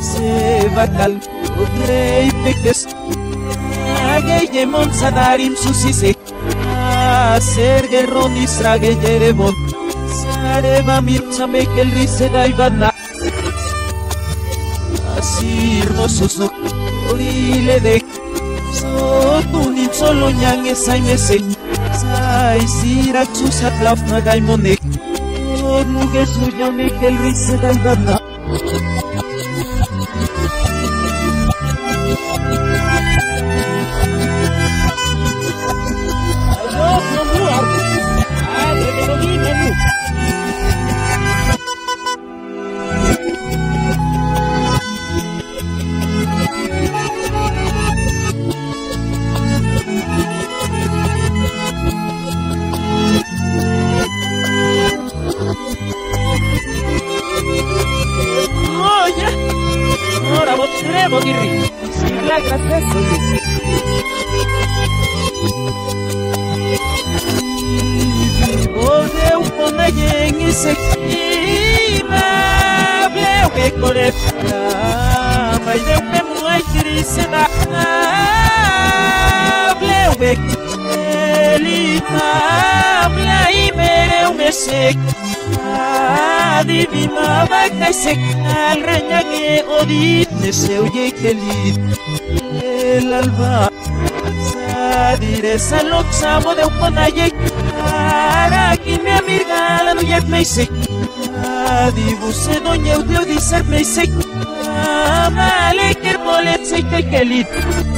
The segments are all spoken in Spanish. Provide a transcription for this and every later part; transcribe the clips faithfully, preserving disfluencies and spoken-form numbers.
se bakal Udrei pekes Agei yemon sadarim susise Serge ronis rage yeremon Sareba mirchame kel rise daibana Asir nosusok Orile de Sotunin solo nyang esay mesek Say sirak susat laf na gaimonek Ornuges unyame kel rise daibana Tremo di ri, si la gracesso O Deu ponageng isek ima Bleu que corepta Mas Deu pe muai crise da Bleu que elita Blai mereu mesek Divina vaca secal reñague odit se oye que lit el alba sadire salok samo de uponaye para que me amiga la noche me se dibuse doña udio dicer me se male que bolet se que lit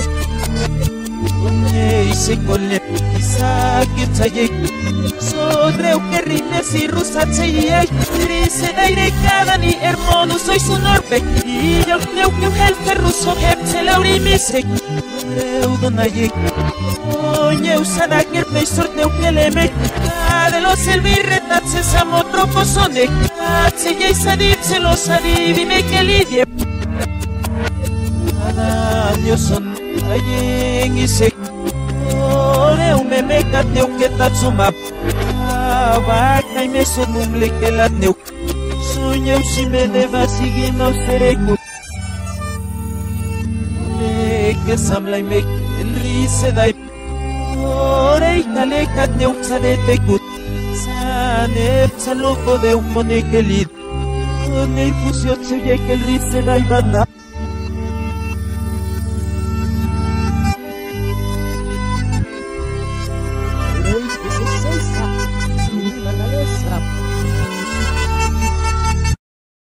y se colle isa que talle sobre o que rinde si rusa tseye Trise daire cada ni hermano soy su norbe Y yo creo que un jefe ruso hepse lauri misek Creu donaye Oye usana que el peisor de un keleme De los elvirretat se samo troposone Atse y sadip se los adivi me que lidie Cada año son ayen y se Ore un meme cateo que tatsumap Vaca y me son un que la neu Soñeu si me deba seguir no seré gut Me que samla y me el rise dai Ore y cale cat neu sade te gut Sanep saloco de un mone que lid Con el fusión se oye que el rise dai banda